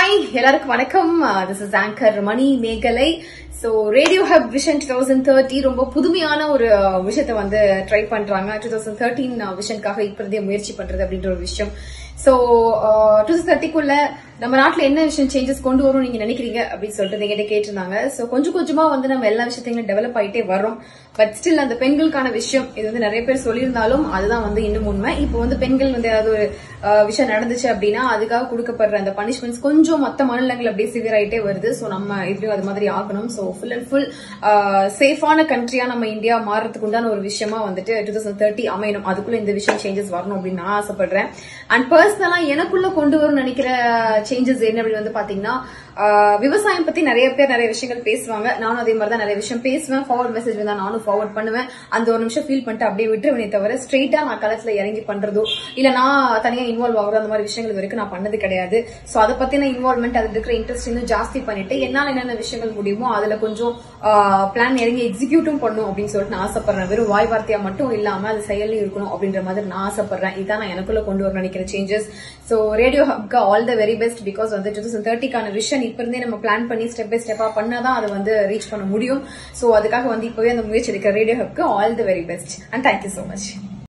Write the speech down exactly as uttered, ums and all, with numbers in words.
Hi, எல்லாருக்கும் வணக்கம். This is anchor Manimegalai. So Radio Hub Vision twenty thirty ரொம்ப புதுமையான ஒரு விஷயத்தை வந்து ட்ரை பண்றாங்க. twenty thirteen விஷன்காக இப்போதே முயற்சி பண்றது அப்படின்ற ஒரு விஷயம். So twenty thirty குள்ள நம்ம நாட்டுல என்ன விஷயம் சேஞ்சஸ் கொண்டு வரும் நீங்க நினைக்கிறீங்க அப்படின்னு சொல்லிட்டு எங்கிட்ட கேட்டிருந்தாங்க. சோ கொஞ்சம் கொஞ்சமா வந்து நம்ம எல்லா விஷயத்தையும் டெவலப் ஆயிட்டே வரோம். பட் ஸ்டில் அந்த பெண்களுக்கான விஷயம் இது வந்து நிறைய பேர் சொல்லியிருந்தாலும் அதுதான் வந்து இன்னும் உண்மை. இப்போ வந்து பெண்கள் வந்து ஏதாவது ஒரு விஷயம் நடந்துச்சு அப்படின்னா அதுக்காக கொடுக்கப்படுற அந்த பனிஷ்மெண்ட்ஸ் கொஞ்சம் மத்த மாநிலங்கள் அப்படியே சிவியர் ஆயிட்டே வருது. சோ நம்ம இதுலயும் அது மாதிரி ஆகணும். சோ ஃபுல் அண்ட் ஃபுல் சேஃபான கண்ட்ரியா நம்ம இந்தியா மாறதுக்கு உண்டான ஒரு விஷயமா வந்துட்டு twenty thirty அமையணும். அதுக்குள்ள இந்த விஷயம் சேஞ்சஸ் வரணும் அப்படின்னு நான் ஆசைப்படுறேன். அண்ட் பர்சனலா எனக்குள்ள கொண்டு வரும்னு நினைக்கிற சேஞ்சஸ் என்ன அப்படின்னு வந்து பாத்தீங்கன்னா விவசாயம் பத்தி நிறைய பேர் நிறைய விஷயங்கள் பேசுவாங்க. நானும் அதே மாதிரிதான் நிறைய விஷயம் பேசுவேன். ஃபார்வர்ட் மெசேஜ் வந்தா நானும் ஃபார்வர்ட் பண்ணுவேன். அந்த ஒரு நிமிஷம் ஃபீல் பண்ணிட்டு அப்படியே விட்டுருவனே தவிர ஸ்ட்ரெயிட்டா நான் களத்துல இறங்கி பண்றதோ இல்ல நான் தனியா இன்வால்வ் ஆகுறதோ அந்த மாதிரி விஷயங்கள் வரைக்கும் நான் பண்ணது கிடையாது. சோ அதை பத்தின இன்வால்வ்மெண்ட் அதுல இருக்கிற இன்ட்ரெஸ்ட் இன்னும் ஜாஸ்தி பண்ணிட்டு என்னால என்னென்ன விஷயங்கள் முடியுமோ அதுல கொஞ்சம் பிளான் இறங்கி எக்ஸிக்யூட்டும் பண்ணும் அப்படின்னு சொல்லிட்டு நான் ஆசைப்படுறேன். வெறும் வாய் வார்த்தையா மட்டும் இல்லாம அது செயலும் இருக்கணும் அப்படின்ற மாதிரி நான் ஆசைப்படுறேன். இதான் நான் எனக்குள்ள கொண்டு வர நினைக்கிற சேஞ்சஸ். சோ ரேடியோ ஹப்க்கு all the very best. Because வந்து twenty thirty க்கான விஷன் இப்ப இருந்தே நம்ம பிளான் பண்ணி ஸ்டெப் பை ஸ்டெப்பா பண்ணாதான் அதை வந்து ரீச் பண்ண முடியும். சோ அதுக்காக வந்து இப்பவே அந்த முயற்சி எடுக்கிற ரேடியோ ஹப்க்கு all the very best and thank you so much.